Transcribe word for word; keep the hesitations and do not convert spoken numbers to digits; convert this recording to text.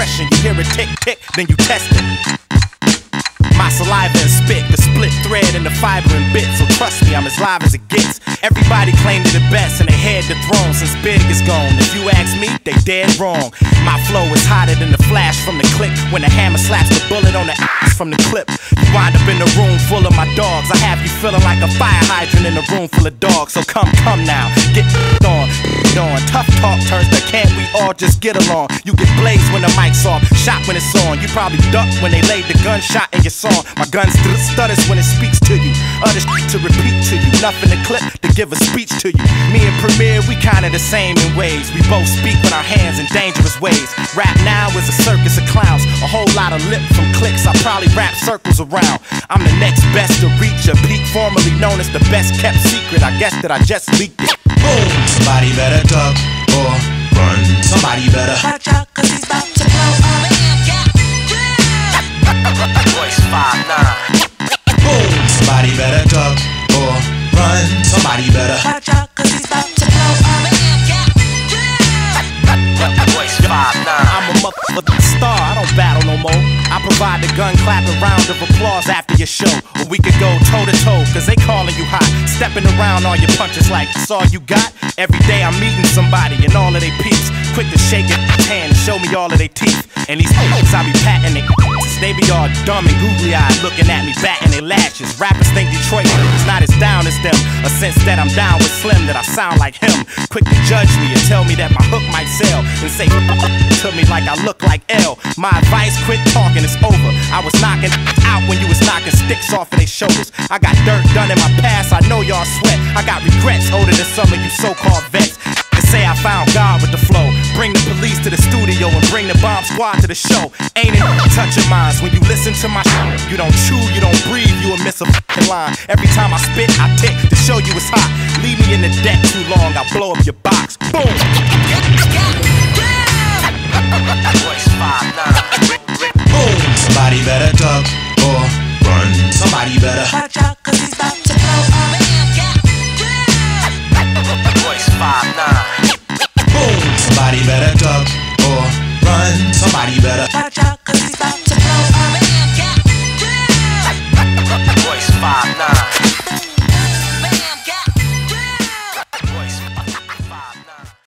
question. You hear it tick, tick, then you test it. My saliva and spit, the split thread and the fiber and bits. So trust me, I'm as live as it gets. Everybody claimed it the best and they had the throne since Big is gone. If you ask me, they dead wrong. My flow is hotter than the flash from the click when the hammer slaps the bullet on the ass from the clip. You wind up in a room full of my dogs. I have you feeling like a fire hydrant in a room full of dogs. So come, come now, get on, get on. Tough talk turns to can't we all just get along? You get blazed when the mic's off, shot when it's on. You probably duck when they laid the gunshot in your song. My gun st stutters when it speaks to you. Other shit to repeat to you. Nothing to clip to give a speech to you. Me and Premier, we kinda the same in ways. We both speak with our hands in dangerous ways. Rap now is a circus of clowns. A whole lot of lip from clicks. I probably wrap circles around. I'm the next best to reach a peak, formerly known as the best kept secret. I guess that I just leaked it. Boom! Somebody better duck or run. Somebody better watch out, cause he's about to blow up. Voice five nine. Boom! Somebody better duck or run. Somebody better watch out, cause he's about to blow up. Voice five nine. I'm a motherfucking star, I don't battle no more. I provide the gun clapping round of applause after your show. Or we could go toe to toe, cause they calling you hot. Stepping around on your punches like that's all you got. Every day I'm meeting somebody and all of they peeps. Quick to shake it hand and show me all of their teeth. And these hoes I be patting they they be all dumb and googly eyed looking at me batting their lashes. Rappers think Detroit is not as down as them. A sense that I'm down with Slim, that I sound like him. Quick to judge me and tell me that my hook might sell. And say to me like I look like L. My advice, quit talking, it's over. I was knocking out when you was knocking sticks off of their shoulders. I got dirt done in my past, I know y'all sweat. I got regrets older than some of you so-called vets. They say I found God with the flow. Bring the police to the studio and bring the bomb squad to the show. Ain't it touch your minds when you listen to my shit? You don't chew, you don't breathe, you will miss a fucking line. Every time I spit, I tick to show you it's hot. Leave me in the deck too long, I'll blow up your box. Boom! Voice five nine. Boom! Somebody better duck or run. Somebody better watch out, cause he's about to blow up. Voice five nine. Boom! Somebody better duck or run. Somebody better watch out, cause he's about